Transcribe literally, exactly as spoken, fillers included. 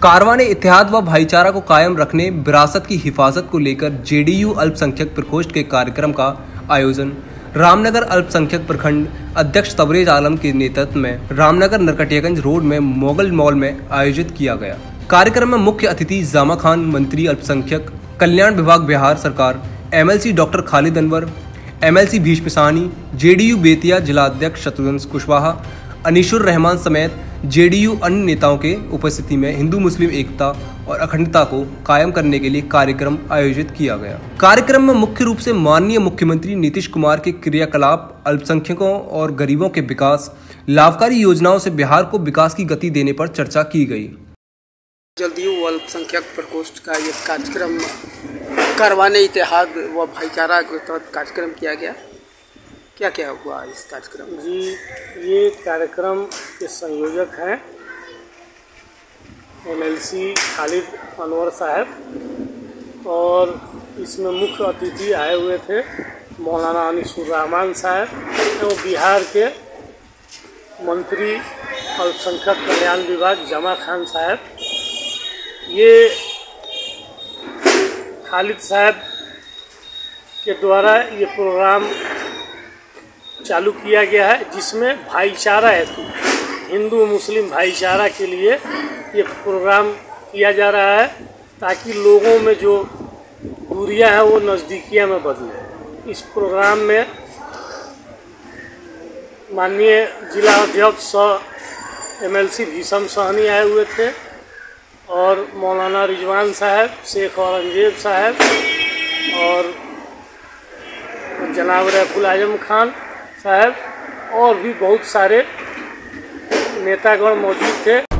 कारवाने इत्तेहाद व भाईचारा को कायम रखने, विरासत की हिफाजत को लेकर जेडीयू अल्पसंख्यक प्रकोष्ठ के कार्यक्रम का आयोजन रामनगर अल्पसंख्यक प्रखंड अध्यक्ष तबरेज आलम के नेतृत्व में रामनगर नरकटियागंज रोड में मोगल मॉल में आयोजित किया गया। कार्यक्रम में मुख्य अतिथि जामा खान, मंत्री अल्पसंख्यक कल्याण विभाग बिहार सरकार, MLC doctor Khalid Anwar, MLC Bhishma Sahni, JDU Bettiah जिला अध्यक्ष शत्रुघ्न कुशवाहा, अनीशुर रहमान समेत जेडीयू अन्य नेताओं के उपस्थिति में हिंदू मुस्लिम एकता और अखंडता को कायम करने के लिए कार्यक्रम आयोजित किया गया। कार्यक्रम में मुख्य रूप से माननीय मुख्यमंत्री नीतीश कुमार के क्रियाकलाप, अल्पसंख्यकों और गरीबों के विकास, लाभकारी योजनाओं से बिहार को विकास की गति देने पर चर्चा की गई। जदयू अल्पसंख्यक प्रकोष्ठ का ये कार्यक्रम कारवाने इत्तेहाद व भाईचारा के तहत कार्यक्रम किया गया। क्या क्या हुआ इस कार्यक्रम में? जी, ये कार्यक्रम के संयोजक हैं एमएलसी खालिद अनवर साहब और इसमें मुख्य अतिथि आए हुए थे मौलाना अनीशुर रहमान साहब एवं बिहार के मंत्री अल्पसंख्यक कल्याण विभाग जामा खान साहब। ये खालिद साहब के द्वारा ये प्रोग्राम चालू किया गया है, जिसमें भाईचारा हेतु हिंदू मुस्लिम भाईचारा के लिए ये प्रोग्राम किया जा रहा है, ताकि लोगों में जो दूरियां हैं वो नज़दीकियां में बदले। इस प्रोग्राम में माननीय जिला अध्यक्ष एमएलसी भीष्म साहनी आए हुए थे और मौलाना रिजवान साहब, शेख औरंगजेब साहब और जनाब रैफुल आजम खान साहब और भी बहुत सारे नेतागण मौजूद थे।